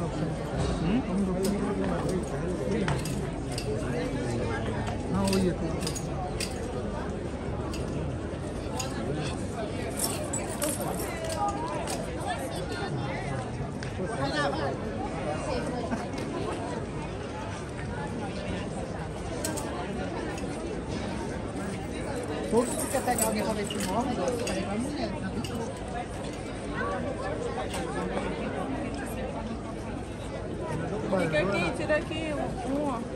हाँ वही है todos que quer pegar alguém para ver se morre, vai pra mulher, tá? Fica aqui, tira aqui um, ó.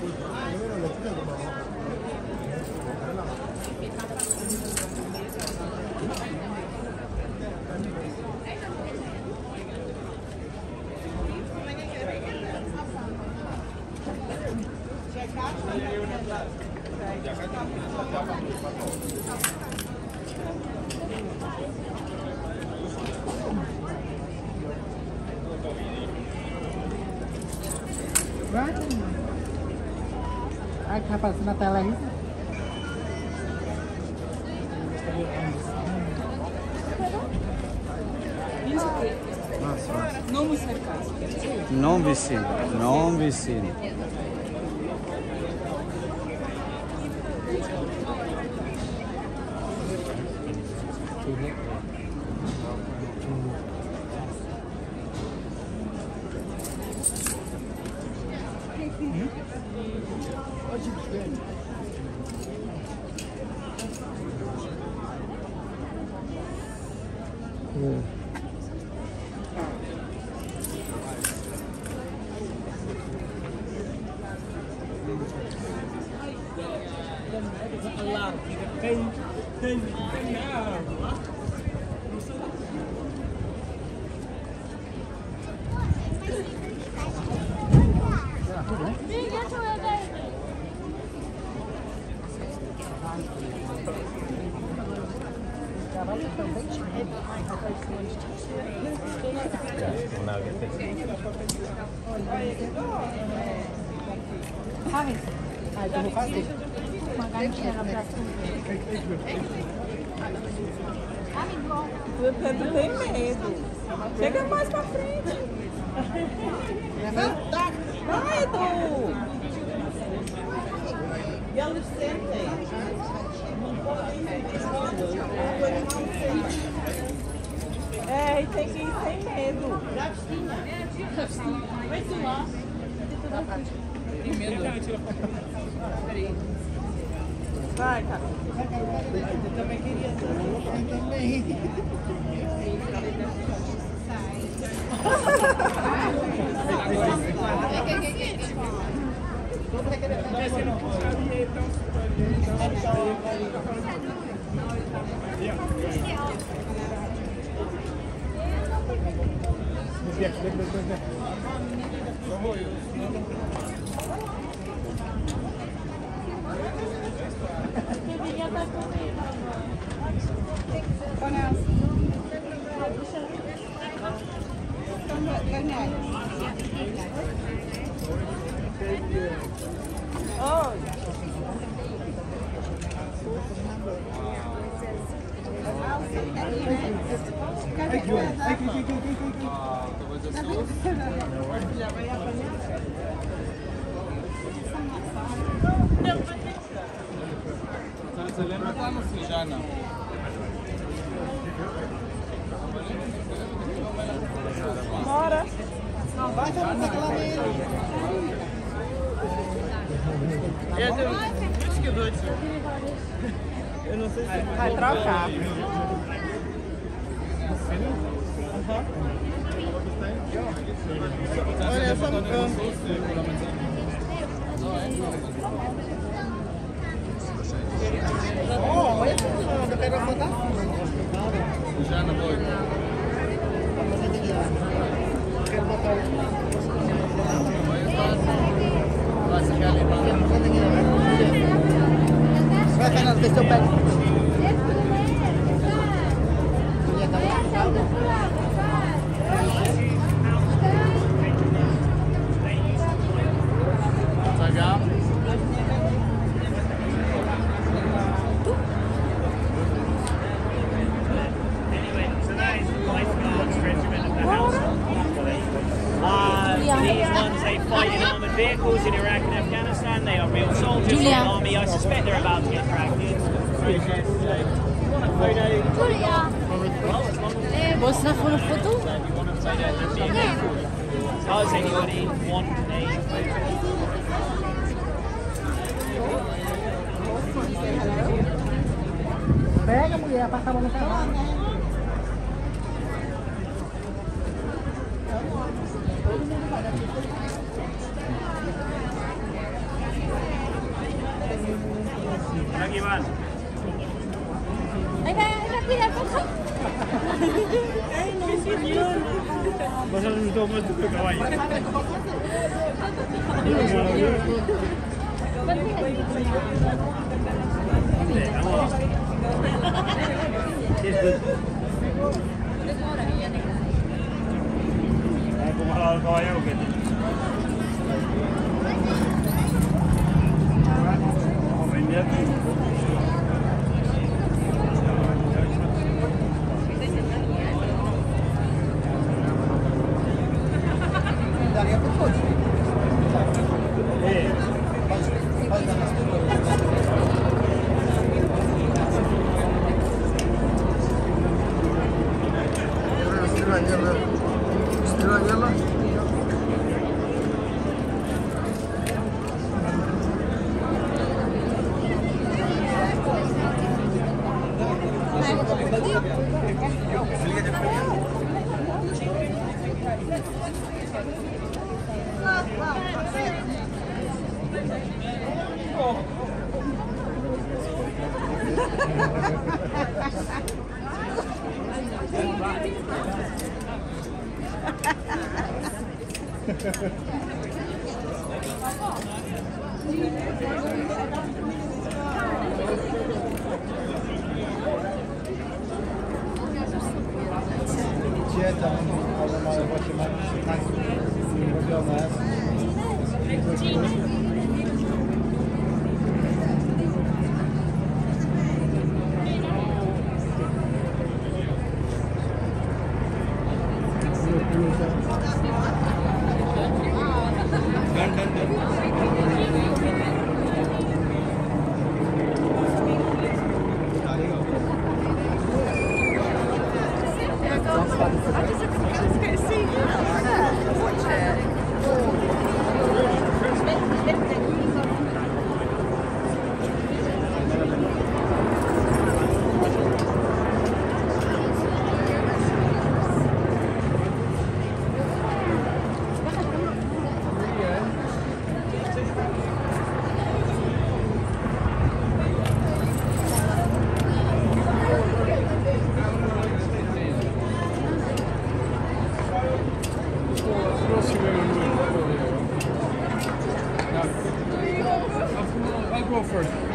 Ai, que aparecendo na tela aí. Não me cercasse. Non vicino, non vicino. Pedro tem medo. Chega mais pra frente. Vai, Edu. E eles sentem. É, e tem que ir sem medo. Vai tu lá. Tem medo. Vai, cara. Eu também queria. Eu também. Você lembra lá no Sujana? Bora. vai estar naquela meia. Eu não sei se Vai trocar. Olha essa no canto. Olha essa eu quero botar. já não vou. Quero botar vai, Fernando, vê se eu pego. ones, they fight in armoured vehicles in Iraq and Afghanistan. They are real soldiers in the Julia. army. I suspect they're about to get drafted. Bon, ça pour la photo? Does anybody want a photo? Pega, mulher, passa a mão no celular. Aquí van. Vas a hacer un toque de caballo. ¿Cómo ha dado el caballo o qué? Vamos a vender. Daria pro coach. I'll go first.